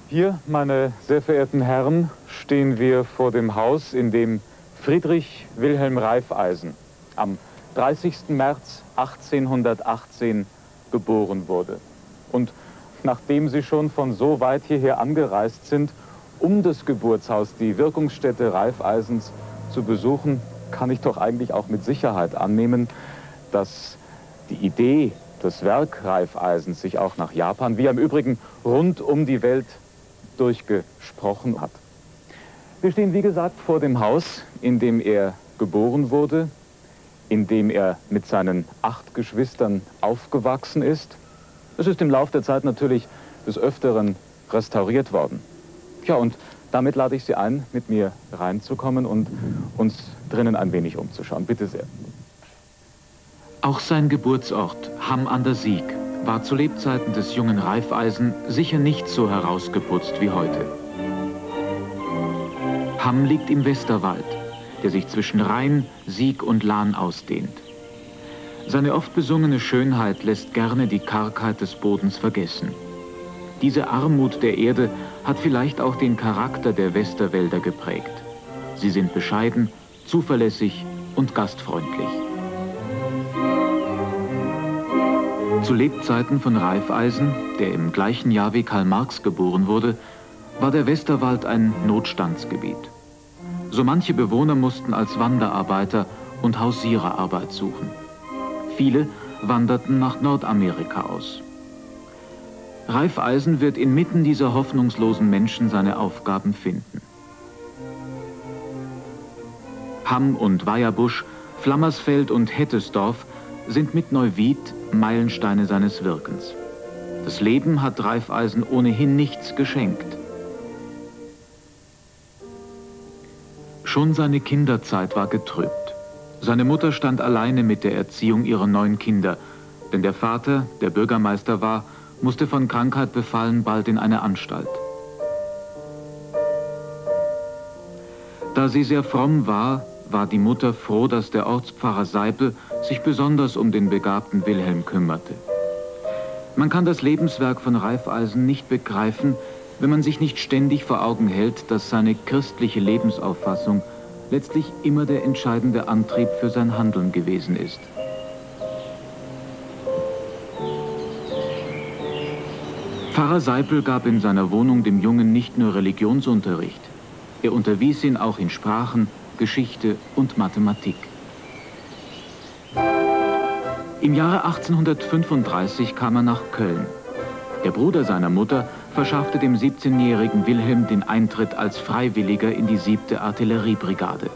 Hier, meine sehr verehrten Herren, stehen wir vor dem Haus, in dem Friedrich Wilhelm Raiffeisen am 30. März 1818 geboren wurde. Und nachdem Sie schon von so weit hierher angereist sind, um das Geburtshaus, die Wirkungsstätte Raiffeisens zu besuchen, kann ich doch eigentlich auch mit Sicherheit annehmen, dass die Idee, das Werk Raiffeisens sich auch nach Japan, wie im Übrigen rund um die Welt, durchgesprochen hat. Wir stehen, wie gesagt, vor dem Haus, in dem er geboren wurde, in dem er mit seinen 8 Geschwistern aufgewachsen ist. Es ist im Laufe der Zeit natürlich des Öfteren restauriert worden. Ja, und damit lade ich Sie ein, mit mir reinzukommen und uns drinnen ein wenig umzuschauen. Bitte sehr. Auch sein Geburtsort, Hamm an der Sieg, war zu Lebzeiten des jungen Raiffeisen sicher nicht so herausgeputzt wie heute. Hamm liegt im Westerwald, der sich zwischen Rhein, Sieg und Lahn ausdehnt. Seine oft besungene Schönheit lässt gerne die Kargheit des Bodens vergessen. Diese Armut der Erde hat vielleicht auch den Charakter der Westerwälder geprägt. Sie sind bescheiden, zuverlässig und gastfreundlich. Zu Lebzeiten von Raiffeisen, der im gleichen Jahr wie Karl Marx geboren wurde, war der Westerwald ein Notstandsgebiet. So manche Bewohner mussten als Wanderarbeiter und Hausierer Arbeit suchen. Viele wanderten nach Nordamerika aus. Raiffeisen wird inmitten dieser hoffnungslosen Menschen seine Aufgaben finden. Hamm und Weierbusch, Flammersfeld und Hettesdorf sind mit Neuwied Meilensteine seines Wirkens. Das Leben hat Raiffeisen ohnehin nichts geschenkt. Schon seine Kinderzeit war getrübt. Seine Mutter stand alleine mit der Erziehung ihrer 9 Kinder, denn der Vater, der Bürgermeister war, musste von Krankheit befallen bald in eine Anstalt. Da sie sehr fromm war, war die Mutter froh, dass der Ortspfarrer Seipel sich besonders um den begabten Wilhelm kümmerte. Man kann das Lebenswerk von Raiffeisen nicht begreifen, wenn man sich nicht ständig vor Augen hält, dass seine christliche Lebensauffassung letztlich immer der entscheidende Antrieb für sein Handeln gewesen ist. Pfarrer Seipel gab in seiner Wohnung dem Jungen nicht nur Religionsunterricht, er unterwies ihn auch in Sprachen, Geschichte und Mathematik. Im Jahre 1835 kam er nach Köln. Der Bruder seiner Mutter verschaffte dem 17-jährigen Wilhelm den Eintritt als Freiwilliger in die 7. Artilleriebrigade.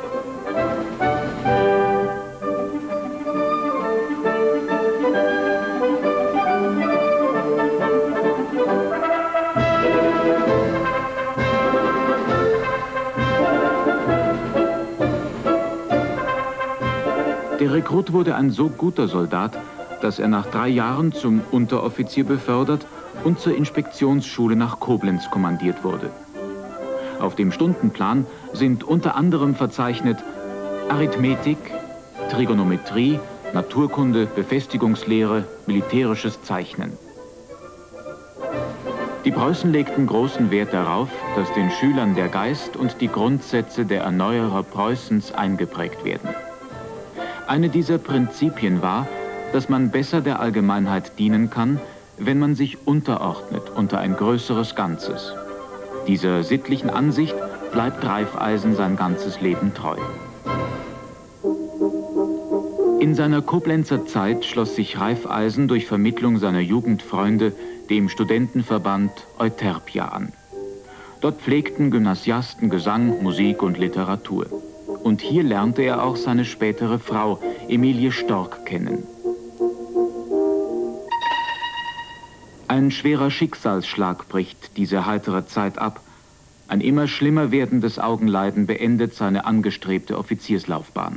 Der Rekrut wurde ein so guter Soldat, dass er nach 3 Jahren zum Unteroffizier befördert und zur Inspektionsschule nach Koblenz kommandiert wurde. Auf dem Stundenplan sind unter anderem verzeichnet Arithmetik, Trigonometrie, Naturkunde, Befestigungslehre, militärisches Zeichnen. Die Preußen legten großen Wert darauf, dass den Schülern der Geist und die Grundsätze der Erneuerer Preußens eingeprägt werden. Eine dieser Prinzipien war, dass man besser der Allgemeinheit dienen kann, wenn man sich unterordnet unter ein größeres Ganzes. Dieser sittlichen Ansicht bleibt Raiffeisen sein ganzes Leben treu. In seiner Koblenzer Zeit schloss sich Raiffeisen durch Vermittlung seiner Jugendfreunde dem Studentenverband Euterpia an. Dort pflegten Gymnasiasten Gesang, Musik und Literatur. Und hier lernte er auch seine spätere Frau, Emilie Storck, kennen. Ein schwerer Schicksalsschlag bricht diese heitere Zeit ab. Ein immer schlimmer werdendes Augenleiden beendet seine angestrebte Offizierslaufbahn.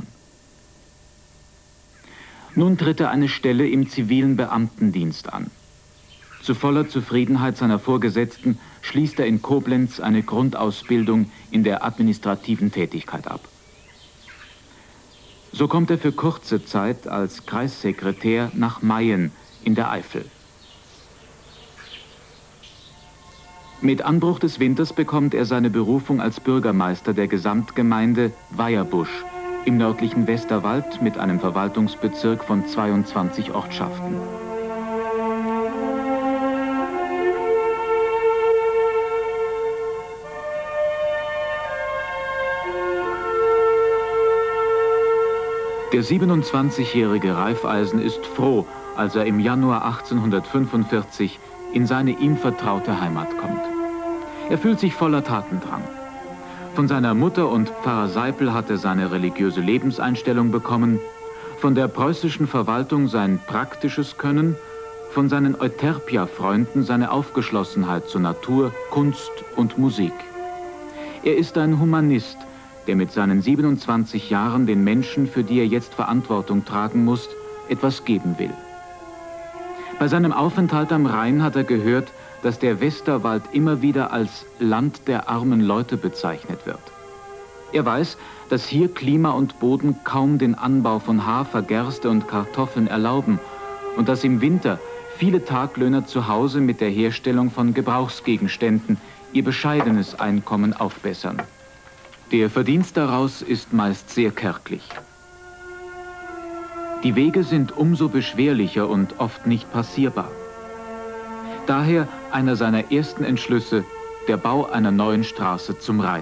Nun tritt er eine Stelle im zivilen Beamtendienst an. Zu voller Zufriedenheit seiner Vorgesetzten schließt er in Koblenz eine Grundausbildung in der administrativen Tätigkeit ab. So kommt er für kurze Zeit als Kreissekretär nach Mayen in der Eifel. Mit Anbruch des Winters bekommt er seine Berufung als Bürgermeister der Gesamtgemeinde Weierbusch im nördlichen Westerwald mit einem Verwaltungsbezirk von 22 Ortschaften. Der 27-jährige Raiffeisen ist froh, als er im Januar 1845 in seine ihm vertraute Heimat kommt. Er fühlt sich voller Tatendrang. Von seiner Mutter und Pfarrer Seipel hat er seine religiöse Lebenseinstellung bekommen, von der preußischen Verwaltung sein praktisches Können, von seinen Euterpia-Freunden seine Aufgeschlossenheit zur Natur, Kunst und Musik. Er ist ein Humanist, der mit seinen 27 Jahren den Menschen, für die er jetzt Verantwortung tragen muss, etwas geben will. Bei seinem Aufenthalt am Rhein hat er gehört, dass der Westerwald immer wieder als Land der armen Leute bezeichnet wird. Er weiß, dass hier Klima und Boden kaum den Anbau von Hafer, Gerste und Kartoffeln erlauben und dass im Winter viele Taglöhner zu Hause mit der Herstellung von Gebrauchsgegenständen ihr bescheidenes Einkommen aufbessern. Der Verdienst daraus ist meist sehr kärglich. Die Wege sind umso beschwerlicher und oft nicht passierbar. Daher einer seiner ersten Entschlüsse, der Bau einer neuen Straße zum Rhein.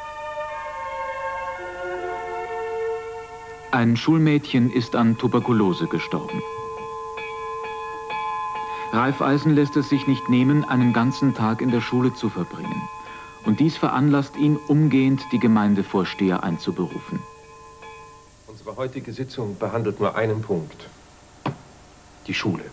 Ein Schulmädchen ist an Tuberkulose gestorben. Raiffeisen lässt es sich nicht nehmen, einen ganzen Tag in der Schule zu verbringen. Und dies veranlasst ihn, umgehend die Gemeindevorsteher einzuberufen. Unsere heutige Sitzung behandelt nur einen Punkt: die Schule.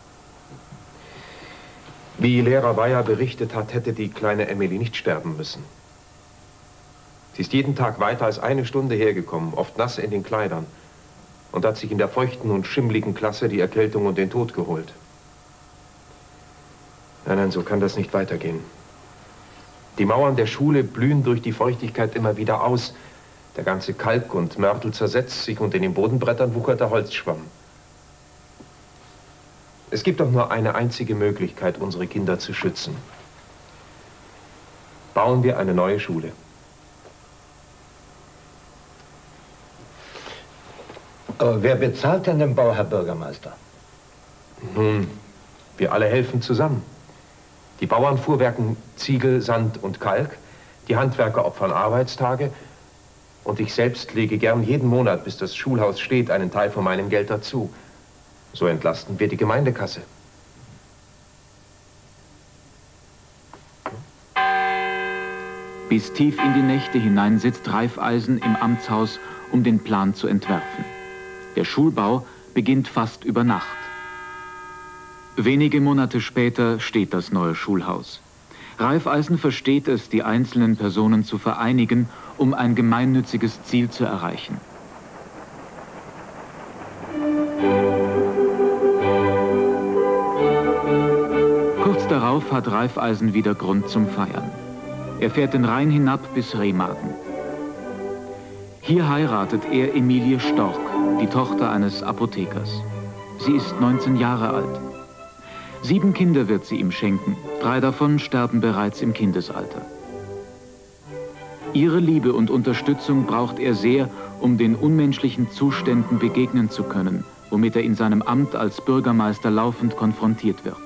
Wie Lehrer Weyer berichtet hat, hätte die kleine Emily nicht sterben müssen. Sie ist jeden Tag weiter als eine Stunde hergekommen, oft nass in den Kleidern, und hat sich in der feuchten und schimmligen Klasse die Erkältung und den Tod geholt. Nein, nein, so kann das nicht weitergehen. Die Mauern der Schule blühen durch die Feuchtigkeit immer wieder aus. Der ganze Kalk und Mörtel zersetzt sich und in den Bodenbrettern wuchert der Holzschwamm. Es gibt doch nur eine einzige Möglichkeit, unsere Kinder zu schützen. Bauen wir eine neue Schule. Aber wer bezahlt denn den Bau, Herr Bürgermeister? Nun, wir alle helfen zusammen. Die Bauern fuhrwerken Ziegel, Sand und Kalk, die Handwerker opfern Arbeitstage und ich selbst lege gern jeden Monat, bis das Schulhaus steht, einen Teil von meinem Geld dazu. So entlasten wir die Gemeindekasse. Bis tief in die Nächte hinein sitzt Raiffeisen im Amtshaus, um den Plan zu entwerfen. Der Schulbau beginnt fast über Nacht. Wenige Monate später steht das neue Schulhaus. Raiffeisen versteht es, die einzelnen Personen zu vereinigen, um ein gemeinnütziges Ziel zu erreichen. Kurz darauf hat Raiffeisen wieder Grund zum Feiern. Er fährt den Rhein hinab bis Remagen. Hier heiratet er Emilie Storck, die Tochter eines Apothekers. Sie ist 19 Jahre alt. 7 Kinder wird sie ihm schenken, 3 davon sterben bereits im Kindesalter. Ihre Liebe und Unterstützung braucht er sehr, um den unmenschlichen Zuständen begegnen zu können, womit er in seinem Amt als Bürgermeister laufend konfrontiert wird.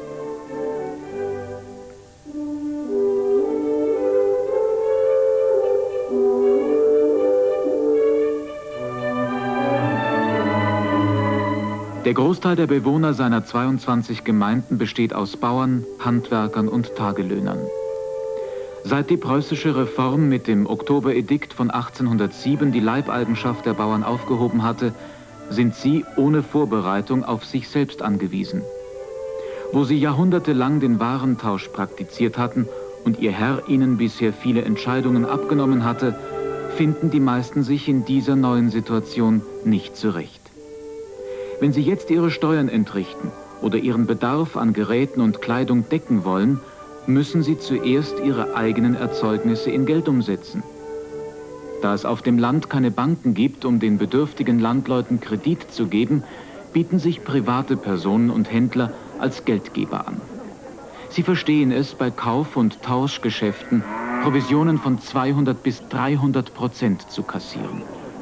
Der Großteil der Bewohner seiner 22 Gemeinden besteht aus Bauern, Handwerkern und Tagelöhnern. Seit die preußische Reform mit dem Oktoberedikt von 1807 die Leibeigenschaft der Bauern aufgehoben hatte, sind sie ohne Vorbereitung auf sich selbst angewiesen. Wo sie jahrhundertelang den Warentausch praktiziert hatten und ihr Herr ihnen bisher viele Entscheidungen abgenommen hatte, finden die meisten sich in dieser neuen Situation nicht zurecht. Wenn sie jetzt ihre Steuern entrichten oder ihren Bedarf an Geräten und Kleidung decken wollen, müssen sie zuerst ihre eigenen Erzeugnisse in Geld umsetzen. Da es auf dem Land keine Banken gibt, um den bedürftigen Landleuten Kredit zu geben, bieten sich private Personen und Händler als Geldgeber an. Sie verstehen es, bei Kauf- und Tauschgeschäften Provisionen von 200 bis 300% zu kassieren.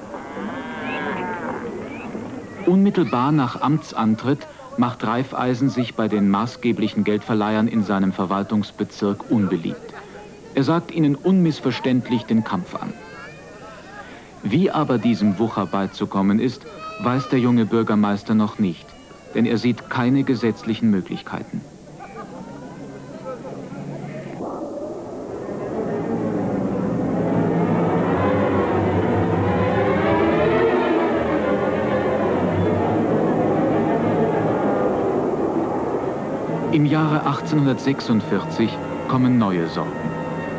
Unmittelbar nach Amtsantritt macht Raiffeisen sich bei den maßgeblichen Geldverleihern in seinem Verwaltungsbezirk unbeliebt. Er sagt ihnen unmissverständlich den Kampf an. Wie aber diesem Wucher beizukommen ist, weiß der junge Bürgermeister noch nicht, denn er sieht keine gesetzlichen Möglichkeiten. Im Jahre 1846 kommen neue Sorgen.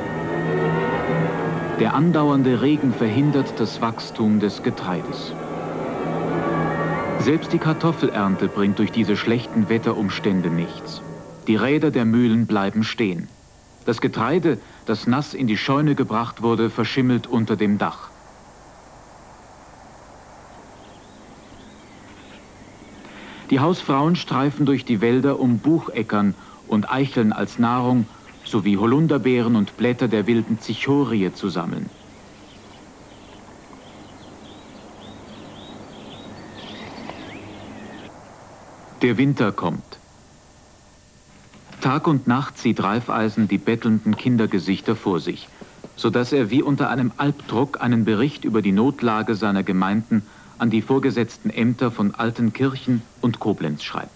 Der andauernde Regen verhindert das Wachstum des Getreides. Selbst die Kartoffelernte bringt durch diese schlechten Wetterumstände nichts. Die Räder der Mühlen bleiben stehen. Das Getreide, das nass in die Scheune gebracht wurde, verschimmelt unter dem Dach. Die Hausfrauen streifen durch die Wälder, um Bucheckern und Eicheln als Nahrung sowie Holunderbeeren und Blätter der wilden Zichorie zu sammeln. Der Winter kommt. Tag und Nacht sieht Raiffeisen die bettelnden Kindergesichter vor sich, sodass er wie unter einem Albdruck einen Bericht über die Notlage seiner Gemeinden an die vorgesetzten Ämter von Altenkirchen und Koblenz schreibt.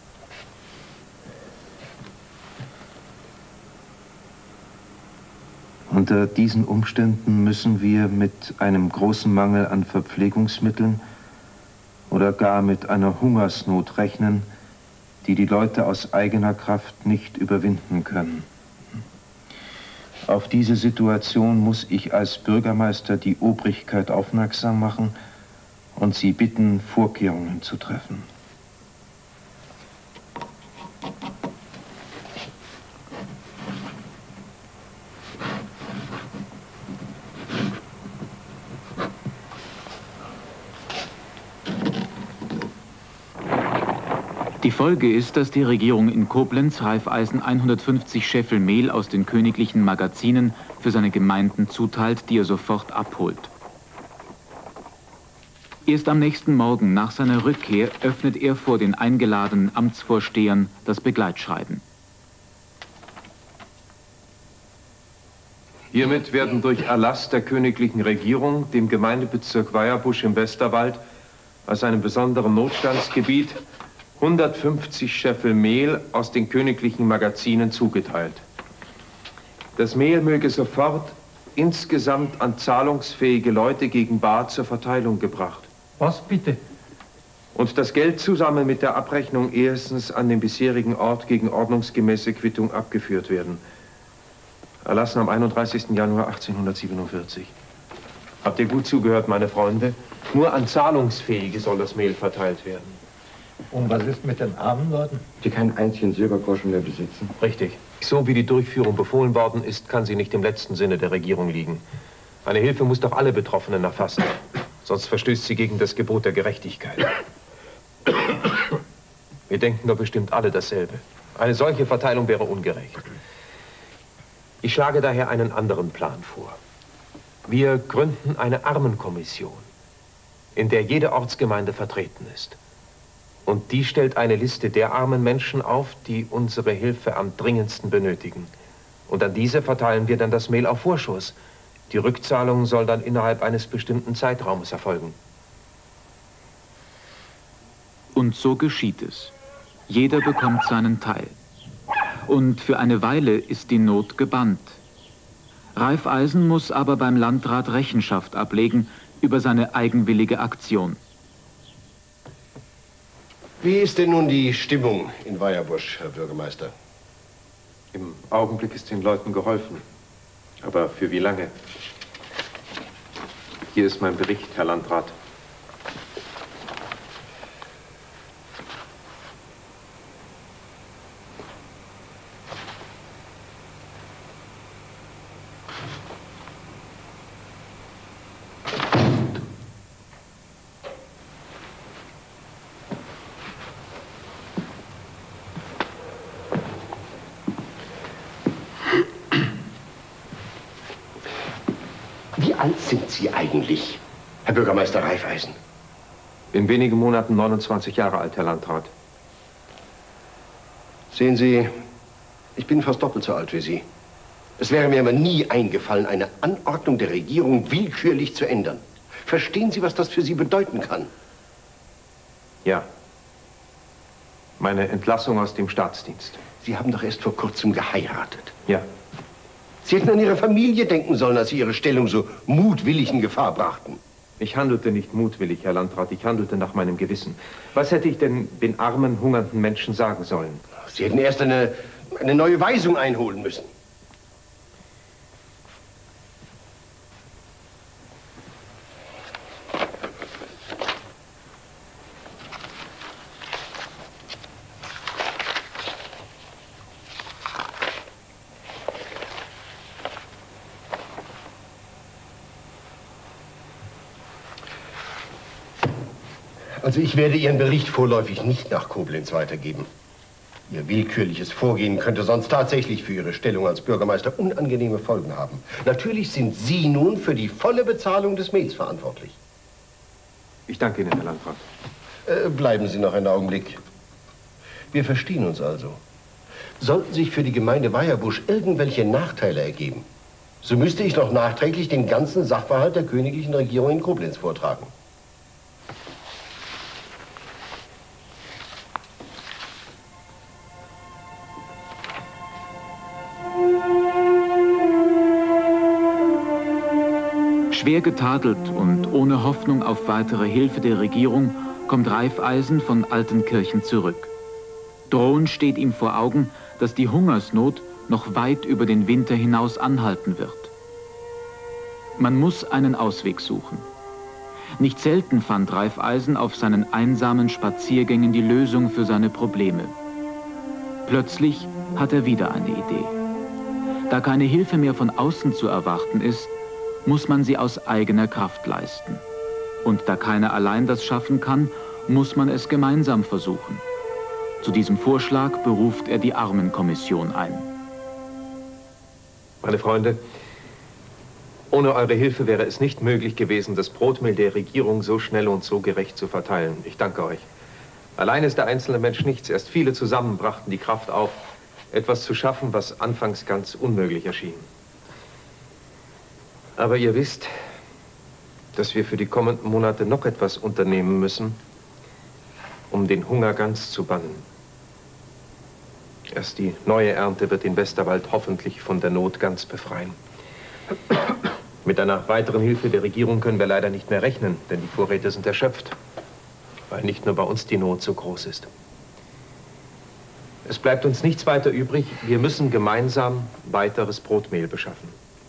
Unter diesen Umständen müssen wir mit einem großen Mangel an Verpflegungsmitteln oder gar mit einer Hungersnot rechnen, die die Leute aus eigener Kraft nicht überwinden können. Auf diese Situation muss ich als Bürgermeister die Obrigkeit aufmerksam machen und sie bitten, Vorkehrungen zu treffen. Die Folge ist, dass die Regierung in Koblenz Raiffeisen 150 Scheffel Mehl aus den königlichen Magazinen für seine Gemeinden zuteilt, die er sofort abholt. Erst am nächsten Morgen nach seiner Rückkehr öffnet er vor den eingeladenen Amtsvorstehern das Begleitschreiben. Hiermit werden durch Erlass der königlichen Regierung dem Gemeindebezirk Weierbusch im Westerwald als einem besonderen Notstandsgebiet 150 Scheffel Mehl aus den königlichen Magazinen zugeteilt. Das Mehl möge sofort insgesamt an zahlungsfähige Leute gegen bar zur Verteilung gebracht. Was bitte? Und das Geld zusammen mit der Abrechnung erstens an den bisherigen Ort gegen ordnungsgemäße Quittung abgeführt werden. Erlassen am 31. Januar 1847. Habt ihr gut zugehört, meine Freunde? Nur an Zahlungsfähige soll das Mehl verteilt werden. Und was ist mit den armen Leuten? Die keinen einzigen Silbergroschen mehr besitzen. Richtig. So wie die Durchführung befohlen worden ist, kann sie nicht im letzten Sinne der Regierung liegen. Eine Hilfe muss doch alle Betroffenen erfassen. Sonst verstößt sie gegen das Gebot der Gerechtigkeit. Wir denken doch bestimmt alle dasselbe. Eine solche Verteilung wäre ungerecht. Ich schlage daher einen anderen Plan vor. Wir gründen eine Armenkommission, in der jede Ortsgemeinde vertreten ist. Und die stellt eine Liste der armen Menschen auf, die unsere Hilfe am dringendsten benötigen. Und an diese verteilen wir dann das Mehl auf Vorschuss. Die Rückzahlung soll dann innerhalb eines bestimmten Zeitraumes erfolgen. Und so geschieht es. Jeder bekommt seinen Teil. Und für eine Weile ist die Not gebannt. Raiffeisen muss aber beim Landrat Rechenschaft ablegen über seine eigenwillige Aktion. Wie ist denn nun die Stimmung in Weierbusch, Herr Bürgermeister? Im Augenblick ist den Leuten geholfen. Aber für wie lange? Hier ist mein Bericht, Herr Landrat. alt sind Sie eigentlich, Herr Bürgermeister Reifeisen? In wenigen Monaten 29 Jahre alt, Herr Landrat. Sehen Sie, ich bin fast doppelt so alt wie Sie. Es wäre mir aber nie eingefallen, eine Anordnung der Regierung willkürlich zu ändern. Verstehen Sie, was das für Sie bedeuten kann? Ja. Meine Entlassung aus dem Staatsdienst. Sie haben doch erst vor kurzem geheiratet. Ja. Sie hätten an Ihre Familie denken sollen, als Sie Ihre Stellung so mutwillig in Gefahr brachten. Ich handelte nicht mutwillig, Herr Landrat. Ich handelte nach meinem Gewissen. Was hätte ich denn den armen, hungernden Menschen sagen sollen? Sie hätten erst eine neue Weisung einholen müssen. Also ich werde Ihren Bericht vorläufig nicht nach Koblenz weitergeben. Ihr willkürliches Vorgehen könnte sonst tatsächlich für Ihre Stellung als Bürgermeister unangenehme Folgen haben. Natürlich sind Sie nun für die volle Bezahlung des Mehls verantwortlich. Ich danke Ihnen, Herr Landrat. Bleiben Sie noch einen Augenblick. Wir verstehen uns also. Sollten sich für die Gemeinde Weierbusch irgendwelche Nachteile ergeben, so müsste ich noch nachträglich den ganzen Sachverhalt der königlichen Regierung in Koblenz vortragen. Schwer getadelt und ohne Hoffnung auf weitere Hilfe der Regierung kommt Reifeisen von Altenkirchen zurück. Drohend steht ihm vor Augen, dass die Hungersnot noch weit über den Winter hinaus anhalten wird. Man muss einen Ausweg suchen. Nicht selten fand Reifeisen auf seinen einsamen Spaziergängen die Lösung für seine Probleme. Plötzlich hat er wieder eine Idee. Da keine Hilfe mehr von außen zu erwarten ist, muss man sie aus eigener Kraft leisten. Und da keiner allein das schaffen kann, muss man es gemeinsam versuchen. Zu diesem Vorschlag beruft er die Armenkommission ein. Meine Freunde, ohne eure Hilfe wäre es nicht möglich gewesen, das Brotmehl der Regierung so schnell und so gerecht zu verteilen. Ich danke euch. Allein ist der einzelne Mensch nichts. Erst viele zusammen brachten die Kraft auf, etwas zu schaffen, was anfangs ganz unmöglich erschien. Aber ihr wisst, dass wir für die kommenden Monate noch etwas unternehmen müssen, um den Hunger ganz zu bannen. Erst die neue Ernte wird den Westerwald hoffentlich von der Not ganz befreien. Mit einer weiteren Hilfe der Regierung können wir leider nicht mehr rechnen, denn die Vorräte sind erschöpft, weil nicht nur bei uns die Not so groß ist. Es bleibt uns nichts weiter übrig. Wir müssen gemeinsam weiteres Brotmehl beschaffen.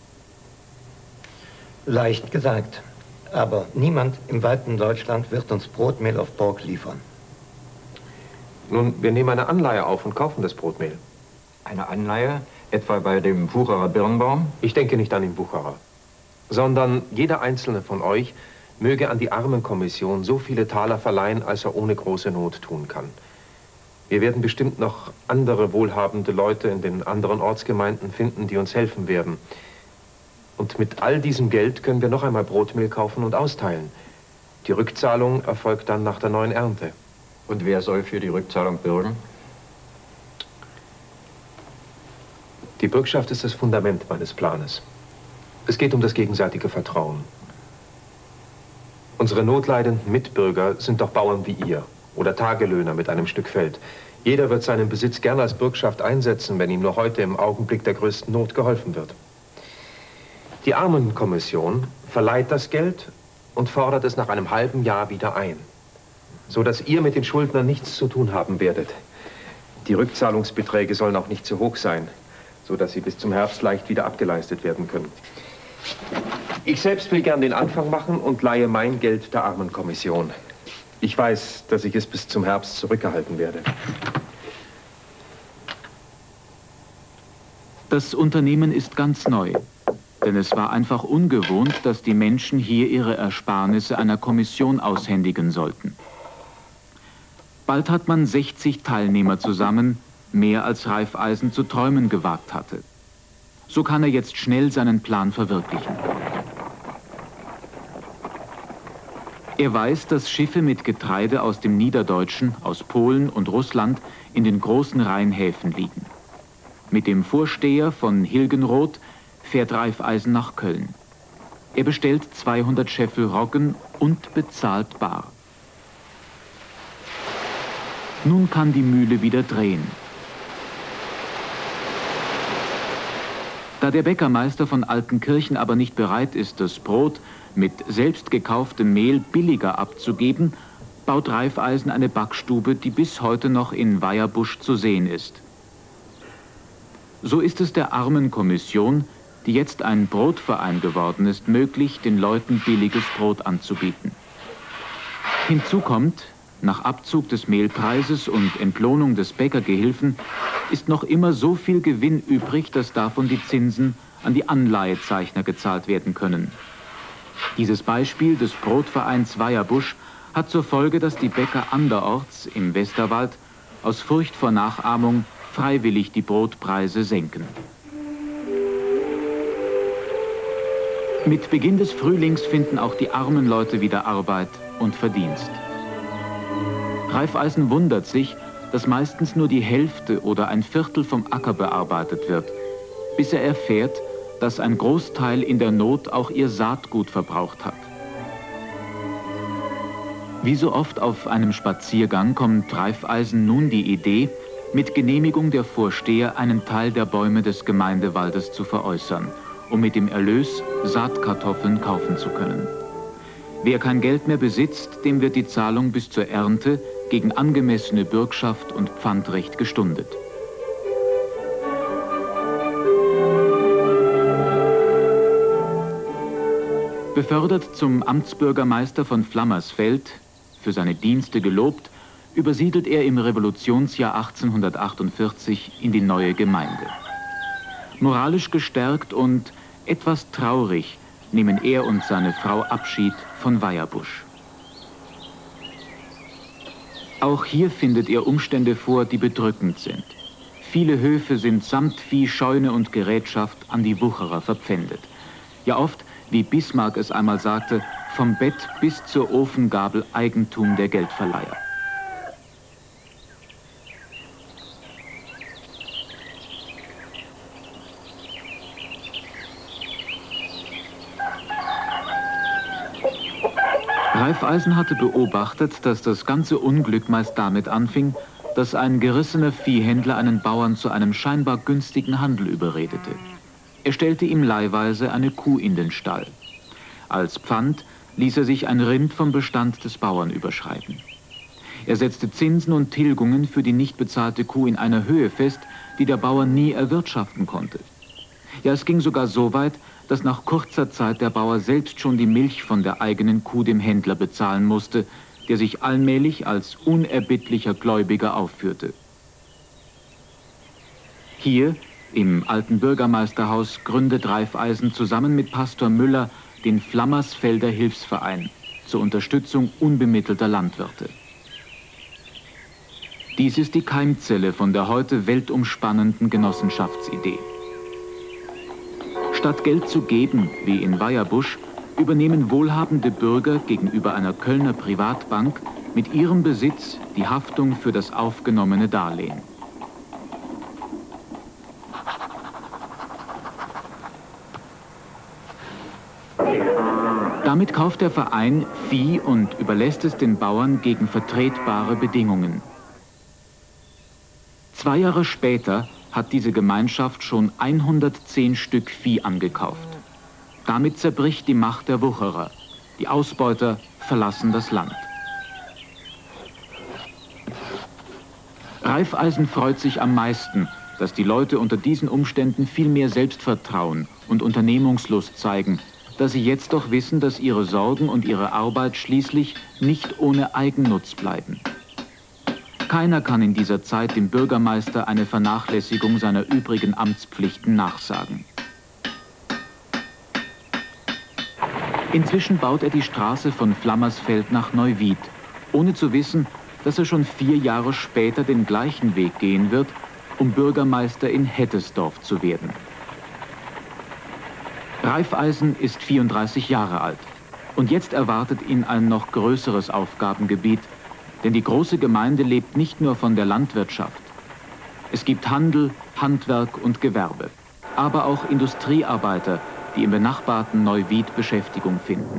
Leicht gesagt. Aber niemand im weiten Deutschland wird uns Brotmehl auf Borg liefern. Nun, wir nehmen eine Anleihe auf und kaufen das Brotmehl. Eine Anleihe? Etwa bei dem Wucherer Birnbaum? Ich denke nicht an den Wucherer, sondern jeder einzelne von euch möge an die Armenkommission so viele Taler verleihen, als er ohne große Not tun kann. Wir werden bestimmt noch andere wohlhabende Leute in den anderen Ortsgemeinden finden, die uns helfen werden. Und mit all diesem Geld können wir noch einmal Brotmehl kaufen und austeilen. Die Rückzahlung erfolgt dann nach der neuen Ernte. Und wer soll für die Rückzahlung bürgen? Die Bürgschaft ist das Fundament meines Planes. Es geht um das gegenseitige Vertrauen. Unsere notleidenden Mitbürger sind doch Bauern wie ihr oder Tagelöhner mit einem Stück Feld. Jeder wird seinen Besitz gerne als Bürgschaft einsetzen, wenn ihm nur heute im Augenblick der größten Not geholfen wird. Die Armenkommission verleiht das Geld und fordert es nach einem halben Jahr wieder ein, so dass ihr mit den Schuldnern nichts zu tun haben werdet. Die Rückzahlungsbeträge sollen auch nicht zu hoch sein, so dass sie bis zum Herbst leicht wieder abgeleistet werden können. Ich selbst will gern den Anfang machen und leihe mein Geld der Armenkommission. Ich weiß, dass ich es bis zum Herbst zurückgehalten werde. Das Unternehmen ist ganz neu. Denn es war einfach ungewohnt, dass die Menschen hier ihre Ersparnisse einer Kommission aushändigen sollten. Bald hat man 60 Teilnehmer zusammen, mehr als Reifeisen zu träumen gewagt hatte. So kann er jetzt schnell seinen Plan verwirklichen. Er weiß, dass Schiffe mit Getreide aus dem Niederdeutschen, aus Polen und Russland in den großen Rheinhäfen liegen. Mit dem Vorsteher von Hilgenroth fährt Raiffeisen nach Köln. Er bestellt 200 Scheffel Roggen und bezahlt bar. Nun kann die Mühle wieder drehen. Da der Bäckermeister von Altenkirchen aber nicht bereit ist, das Brot mit selbst gekauftem Mehl billiger abzugeben, baut Raiffeisen eine Backstube, die bis heute noch in Weierbusch zu sehen ist. So ist es der Armenkommission, die jetzt ein Brotverein geworden ist, möglich, den Leuten billiges Brot anzubieten. Hinzu kommt, nach Abzug des Mehlpreises und Entlohnung des Bäckergehilfen ist noch immer so viel Gewinn übrig, dass davon die Zinsen an die Anleihezeichner gezahlt werden können. Dieses Beispiel des Brotvereins Weierbusch hat zur Folge, dass die Bäcker anderorts im Westerwald aus Furcht vor Nachahmung freiwillig die Brotpreise senken. Mit Beginn des Frühlings finden auch die armen Leute wieder Arbeit und Verdienst. Raiffeisen wundert sich, dass meistens nur die Hälfte oder ein Viertel vom Acker bearbeitet wird, bis er erfährt, dass ein Großteil in der Not auch ihr Saatgut verbraucht hat. Wie so oft auf einem Spaziergang kommt Raiffeisen nun die Idee, mit Genehmigung der Vorsteher einen Teil der Bäume des Gemeindewaldes zu veräußern, um mit dem Erlös Saatkartoffeln kaufen zu können. Wer kein Geld mehr besitzt, dem wird die Zahlung bis zur Ernte gegen angemessene Bürgschaft und Pfandrecht gestundet. Befördert zum Amtsbürgermeister von Flammersfeld, für seine Dienste gelobt, übersiedelt er im Revolutionsjahr 1848 in die neue Gemeinde. Moralisch gestärkt und etwas traurig nehmen er und seine Frau Abschied von Weierbusch. Auch hier findet er Umstände vor, die bedrückend sind. Viele Höfe sind samt Vieh, Scheune und Gerätschaft an die Wucherer verpfändet. Ja oft, wie Bismarck es einmal sagte, vom Bett bis zur Ofengabel Eigentum der Geldverleiher. Raiffeisen hatte beobachtet, dass das ganze Unglück meist damit anfing, dass ein gerissener Viehhändler einen Bauern zu einem scheinbar günstigen Handel überredete. Er stellte ihm leihweise eine Kuh in den Stall. Als Pfand ließ er sich ein Rind vom Bestand des Bauern überschreiben. Er setzte Zinsen und Tilgungen für die nicht bezahlte Kuh in einer Höhe fest, die der Bauer nie erwirtschaften konnte. Ja, es ging sogar so weit, dass nach kurzer Zeit der Bauer selbst schon die Milch von der eigenen Kuh dem Händler bezahlen musste, der sich allmählich als unerbittlicher Gläubiger aufführte. Hier, im alten Bürgermeisterhaus, gründet Raiffeisen zusammen mit Pastor Müller den Flammersfelder Hilfsverein zur Unterstützung unbemittelter Landwirte. Dies ist die Keimzelle von der heute weltumspannenden Genossenschaftsidee. Statt Geld zu geben, wie in Weierbusch, übernehmen wohlhabende Bürger gegenüber einer Kölner Privatbank mit ihrem Besitz die Haftung für das aufgenommene Darlehen. Damit kauft der Verein Vieh und überlässt es den Bauern gegen vertretbare Bedingungen. 2 Jahre später hat diese Gemeinschaft schon 110 Stück Vieh angekauft. Damit zerbricht die Macht der Wucherer. Die Ausbeuter verlassen das Land. Raiffeisen freut sich am meisten, dass die Leute unter diesen Umständen viel mehr Selbstvertrauen und Unternehmungslust zeigen, da sie jetzt doch wissen, dass ihre Sorgen und ihre Arbeit schließlich nicht ohne Eigennutz bleiben. Keiner kann in dieser Zeit dem Bürgermeister eine Vernachlässigung seiner übrigen Amtspflichten nachsagen. Inzwischen baut er die Straße von Flammersfeld nach Neuwied, ohne zu wissen, dass er schon 4 Jahre später den gleichen Weg gehen wird, um Bürgermeister in Hettesdorf zu werden. Raiffeisen ist 34 Jahre alt. Und jetzt erwartet ihn ein noch größeres Aufgabengebiet, denn die große Gemeinde lebt nicht nur von der Landwirtschaft. Es gibt Handel, Handwerk und Gewerbe, aber auch Industriearbeiter, die im benachbarten Neuwied Beschäftigung finden.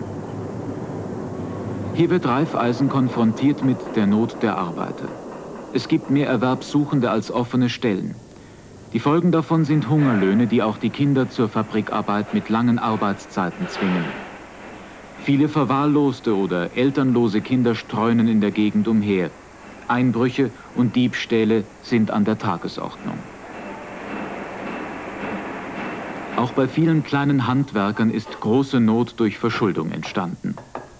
Hier wird Raiffeisen konfrontiert mit der Not der Arbeiter. Es gibt mehr Erwerbssuchende als offene Stellen. Die Folgen davon sind Hungerlöhne, die auch die Kinder zur Fabrikarbeit mit langen Arbeitszeiten zwingen. Viele verwahrloste oder elternlose Kinder streunen in der Gegend umher. Einbrüche und Diebstähle sind an der Tagesordnung. Auch bei vielen kleinen Handwerkern ist große Not durch Verschuldung entstanden.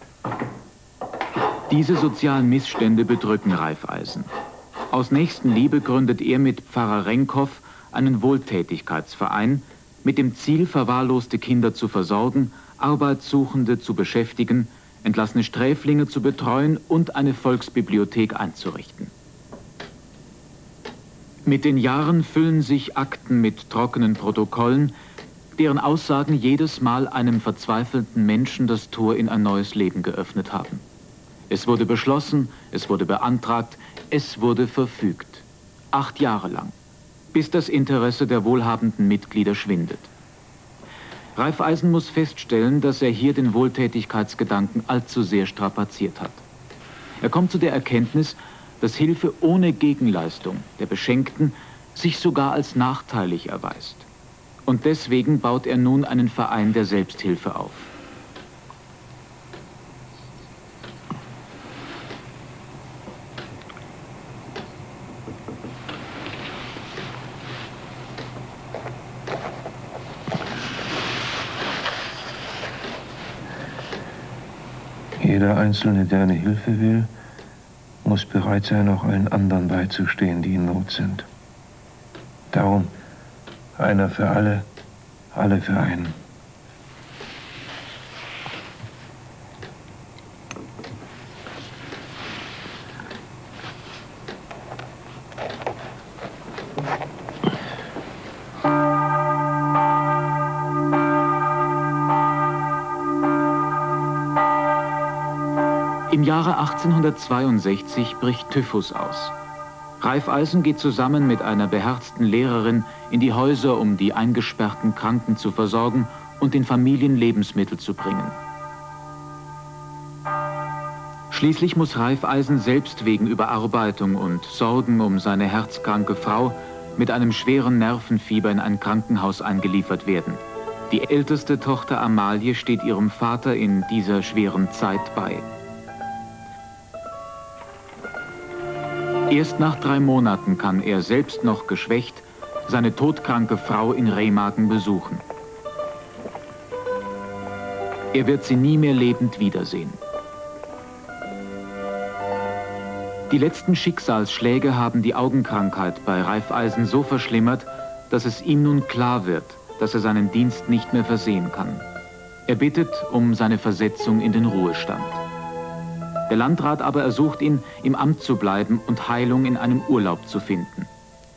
Diese sozialen Missstände bedrücken Raiffeisen. Aus Nächstenliebe gründet er mit Pfarrer Renkhoff einen Wohltätigkeitsverein mit dem Ziel, verwahrloste Kinder zu versorgen, Arbeitssuchende zu beschäftigen, entlassene Sträflinge zu betreuen und eine Volksbibliothek einzurichten. Mit den Jahren füllen sich Akten mit trockenen Protokollen, deren Aussagen jedes Mal einem verzweifelten Menschen das Tor in ein neues Leben geöffnet haben. Es wurde beschlossen, es wurde beantragt, es wurde verfügt. 8 Jahre lang, bis das Interesse der wohlhabenden Mitglieder schwindet. Raiffeisen muss feststellen, dass er hier den Wohltätigkeitsgedanken allzu sehr strapaziert hat. Er kommt zu der Erkenntnis, dass Hilfe ohne Gegenleistung der Beschenkten sich sogar als nachteilig erweist. Und deswegen baut er nun einen Verein der Selbsthilfe auf. Jeder Einzelne, der eine Hilfe will, muss bereit sein, auch allen anderen beizustehen, die in Not sind. Darum, einer für alle, alle für einen. Im Jahre 1862 bricht Typhus aus. Raiffeisen geht zusammen mit einer beherzten Lehrerin in die Häuser, um die eingesperrten Kranken zu versorgen und den Familien Lebensmittel zu bringen. Schließlich muss Raiffeisen selbst wegen Überarbeitung und Sorgen um seine herzkranke Frau mit einem schweren Nervenfieber in ein Krankenhaus eingeliefert werden. Die älteste Tochter Amalie steht ihrem Vater in dieser schweren Zeit bei. Erst nach 3 Monaten kann er, selbst noch geschwächt, seine todkranke Frau in Remagen besuchen. Er wird sie nie mehr lebend wiedersehen. Die letzten Schicksalsschläge haben die Augenkrankheit bei Raiffeisen so verschlimmert, dass es ihm nun klar wird, dass er seinen Dienst nicht mehr versehen kann. Er bittet um seine Versetzung in den Ruhestand. Der Landrat aber ersucht ihn, im Amt zu bleiben und Heilung in einem Urlaub zu finden.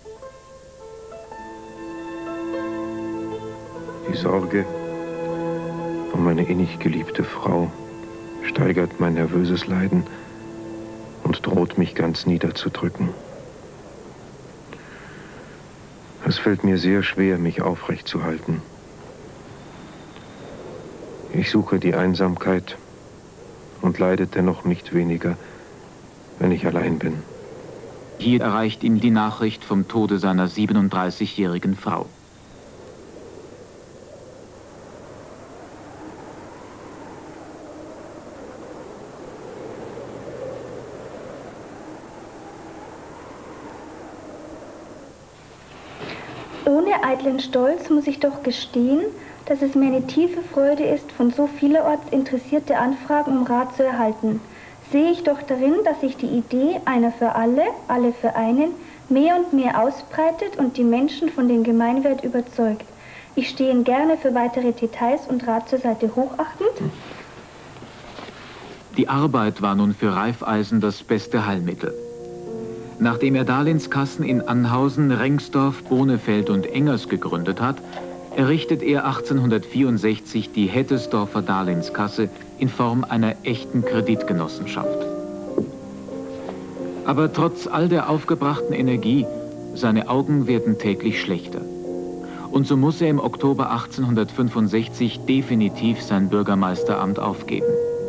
Die Sorge um meine innig geliebte Frau steigert mein nervöses Leiden und droht mich ganz niederzudrücken. Es fällt mir sehr schwer, mich aufrecht zu halten. Ich suche die Einsamkeit und leidet dennoch nicht weniger, wenn ich allein bin. Hier erreicht ihn die Nachricht vom Tode seiner 37-jährigen Frau. Ohne eitlen Stolz muss ich doch gestehen, dass es mir eine tiefe Freude ist, von so vielerorts interessierte Anfragen um Rat zu erhalten. Sehe ich doch darin, dass sich die Idee, einer für alle, alle für einen, mehr und mehr ausbreitet und die Menschen von dem Gemeinwert überzeugt. Ich stehe Ihnen gerne für weitere Details und Rat zur Seite hochachtend. Die Arbeit war nun für Raiffeisen das beste Heilmittel. Nachdem er Darlehenskassen in Anhausen, Rengsdorf, Bonefeld und Engers gegründet hat, errichtet er 1864 die Hettesdorfer Darlehenskasse, in Form einer echten Kreditgenossenschaft. Aber trotz all der aufgebrachten Energie, seine Augen werden täglich schlechter. Und so muss er im Oktober 1865 definitiv sein Bürgermeisteramt aufgeben.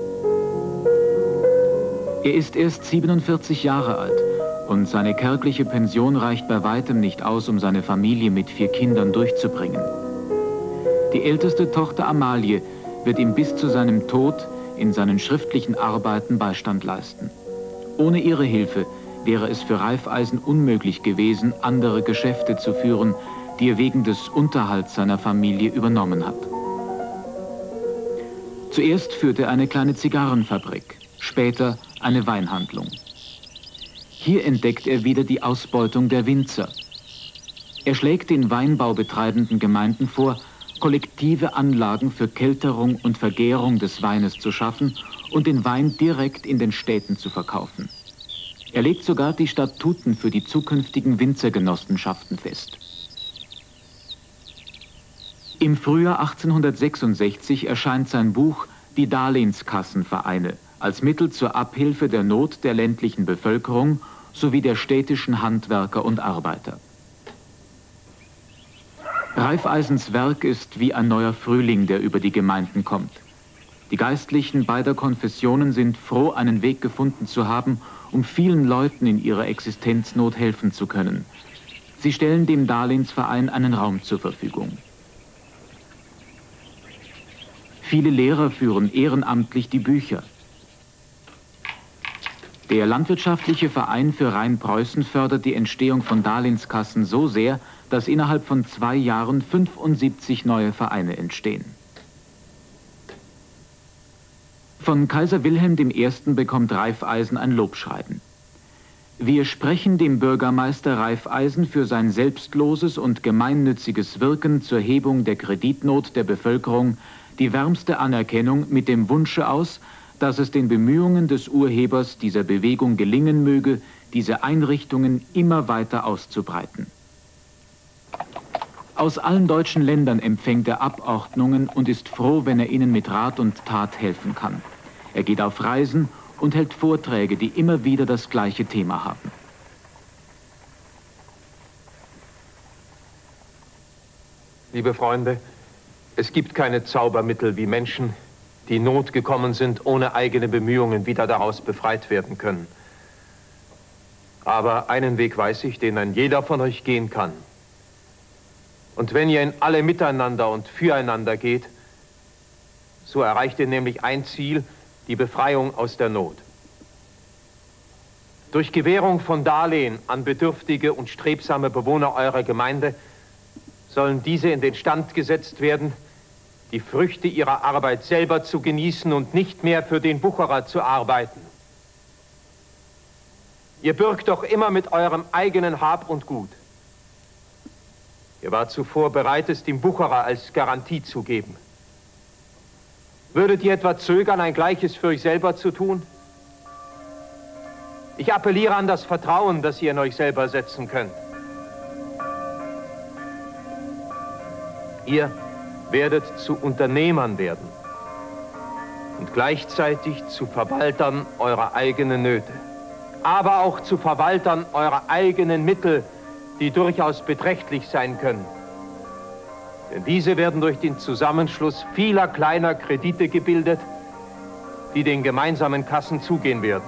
Er ist erst 47 Jahre alt und seine kärgliche Pension reicht bei weitem nicht aus, um seine Familie mit 4 Kindern durchzubringen. Die älteste Tochter Amalie wird ihm bis zu seinem Tod in seinen schriftlichen Arbeiten Beistand leisten. Ohne ihre Hilfe wäre es für Raiffeisen unmöglich gewesen, andere Geschäfte zu führen, die er wegen des Unterhalts seiner Familie übernommen hat. Zuerst führte er eine kleine Zigarrenfabrik, später eine Weinhandlung. Hier entdeckt er wieder die Ausbeutung der Winzer. Er schlägt den Weinbau betreibenden Gemeinden vor, kollektive Anlagen für Kelterung und Vergärung des Weines zu schaffen und den Wein direkt in den Städten zu verkaufen. Er legt sogar die Statuten für die zukünftigen Winzergenossenschaften fest. Im Frühjahr 1866 erscheint sein Buch »Die Darlehenskassenvereine« als Mittel zur Abhilfe der Not der ländlichen Bevölkerung sowie der städtischen Handwerker und Arbeiter. Raiffeisens Werk ist wie ein neuer Frühling, der über die Gemeinden kommt. Die Geistlichen beider Konfessionen sind froh, einen Weg gefunden zu haben, um vielen Leuten in ihrer Existenznot helfen zu können. Sie stellen dem Darlehensverein einen Raum zur Verfügung. Viele Lehrer führen ehrenamtlich die Bücher. Der landwirtschaftliche Verein für Rheinpreußen fördert die Entstehung von Darlehenskassen so sehr, dass innerhalb von 2 Jahren 75 neue Vereine entstehen. Von Kaiser Wilhelm I. bekommt Raiffeisen ein Lobschreiben. Wir sprechen dem Bürgermeister Raiffeisen für sein selbstloses und gemeinnütziges Wirken zur Hebung der Kreditnot der Bevölkerung die wärmste Anerkennung mit dem Wunsche aus, dass es den Bemühungen des Urhebers dieser Bewegung gelingen möge, diese Einrichtungen immer weiter auszubreiten. Aus allen deutschen Ländern empfängt er Abordnungen und ist froh, wenn er ihnen mit Rat und Tat helfen kann. Er geht auf Reisen und hält Vorträge, die immer wieder das gleiche Thema haben. Liebe Freunde, es gibt keine Zaubermittel, wie Menschen, die in Not gekommen sind, ohne eigene Bemühungen wieder daraus befreit werden können. Aber einen Weg weiß ich, den ein jeder von euch gehen kann. Und wenn ihr in alle miteinander und füreinander geht, so erreicht ihr nämlich ein Ziel, die Befreiung aus der Not. Durch Gewährung von Darlehen an bedürftige und strebsame Bewohner eurer Gemeinde sollen diese in den Stand gesetzt werden, die Früchte ihrer Arbeit selber zu genießen und nicht mehr für den Wucherer zu arbeiten. Ihr bürgt doch immer mit eurem eigenen Hab und Gut. Ihr wart zuvor bereit, es dem Wucherer als Garantie zu geben. Würdet ihr etwa zögern, ein Gleiches für euch selber zu tun? Ich appelliere an das Vertrauen, das ihr in euch selber setzen könnt. Ihr werdet zu Unternehmern werden und gleichzeitig zu Verwaltern eurer eigenen Nöte, aber auch zu Verwaltern eurer eigenen Mittel, die durchaus beträchtlich sein können. Denn diese werden durch den Zusammenschluss vieler kleiner Kredite gebildet, die den gemeinsamen Kassen zugehen werden.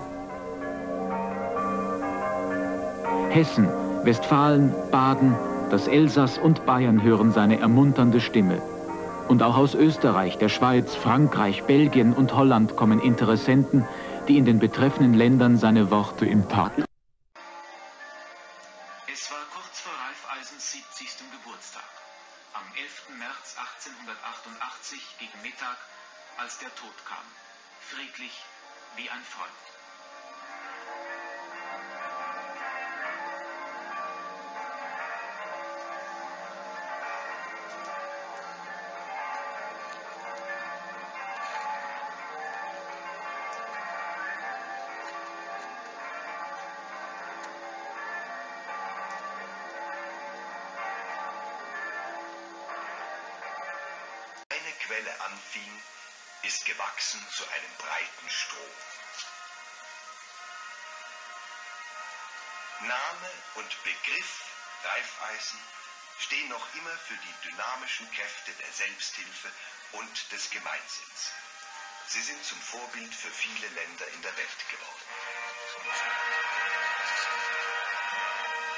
Hessen, Westfalen, Baden, das Elsass und Bayern hören seine ermunternde Stimme. Und auch aus Österreich, der Schweiz, Frankreich, Belgien und Holland kommen Interessenten, die in den betreffenden Ländern seine Worte im Takt. Es war kurz vor Raiffeisens 70. Geburtstag, am 11. März 1888 gegen Mittag, als der Tod kam, friedlich wie ein Freund. Quelle anfing, ist gewachsen zu einem breiten Strom. Name und Begriff Raiffeisen stehen noch immer für die dynamischen Kräfte der Selbsthilfe und des Gemeinsinns. Sie sind zum Vorbild für viele Länder in der Welt geworden.